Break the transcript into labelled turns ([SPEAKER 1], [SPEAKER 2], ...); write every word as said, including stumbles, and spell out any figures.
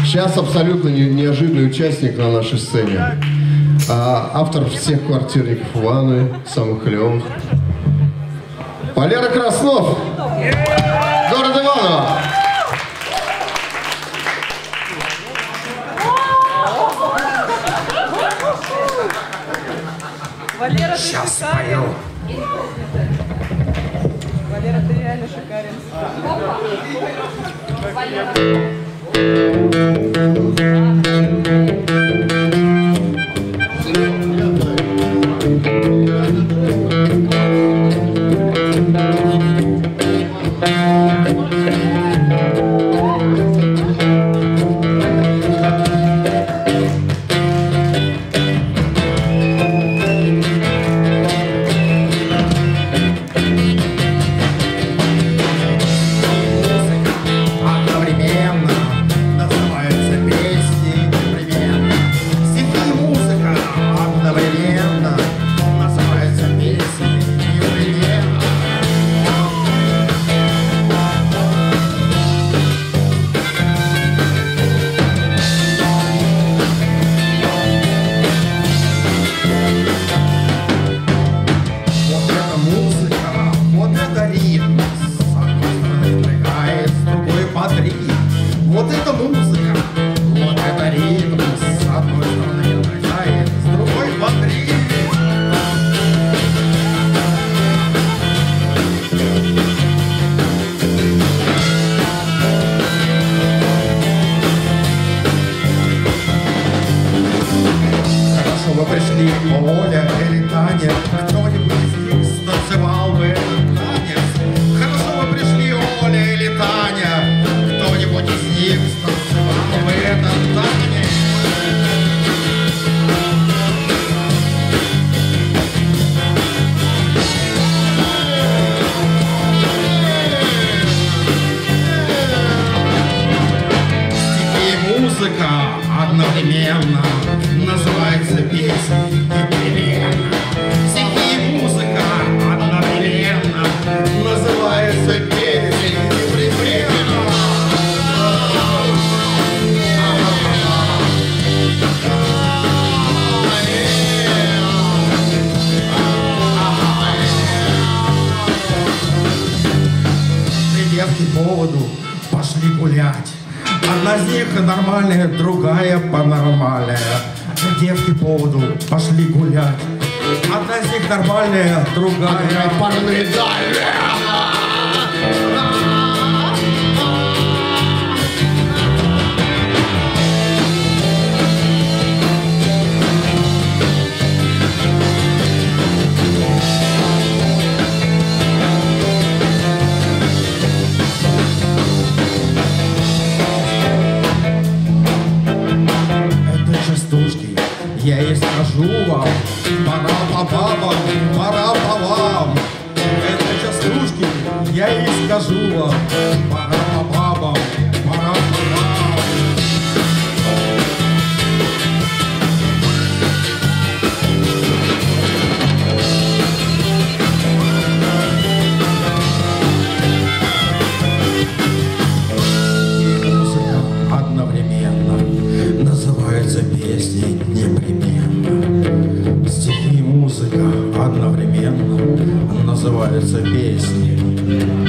[SPEAKER 1] Сейчас абсолютно не, неожиданный участник на нашей сцене. А, автор всех квартирников Иваны, самых клевых. Валера Краснов, город Иваново.
[SPEAKER 2] Валера, ты
[SPEAKER 3] сейчас
[SPEAKER 2] шикарен.
[SPEAKER 3] пою.
[SPEAKER 2] Валера, ты реально шикарен.
[SPEAKER 3] Одновременно называется песня непременно. Стихи и музыка одновременно называется песня непременно. При девке поводу пошли гулять. Одна из них нормальная, другая панормальная. Девки по поводу пошли гулять. Одна из них нормальная, другая параноидальная. Я и скажу вам, пора по бабам, пора по вам. Это частушки, я и скажу вам, пора по бабам, пора по вам. И музыка одновременно называется песней непременно. Стихи и музыка одновременно называются песней